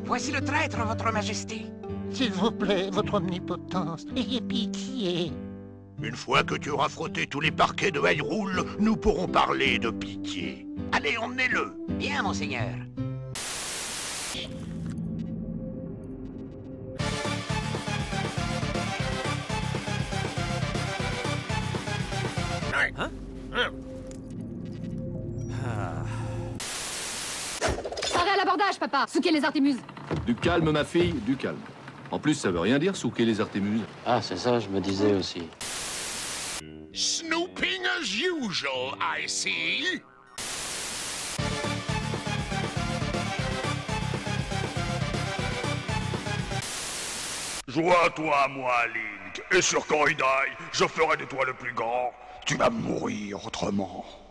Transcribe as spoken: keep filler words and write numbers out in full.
Voici le traître, votre majesté. S'il vous plaît, votre omnipotence, ayez pitié. Une fois que tu auras frotté tous les parquets de Hyrule, nous pourrons parler de pitié. Allez, emmenez-le. Bien, monseigneur. Hein? Ah. Arrêt à l'abordage, papa. Souquez les Artémuses. Du calme, ma fille, du calme. En plus, ça veut rien dire, souquer les Artémuses. Ah, c'est ça, je me disais aussi. Snooping as usual, I see. Joins toi à moi, Link, et sur Corridai, je ferai de toi le plus grand. Tu vas mourir autrement.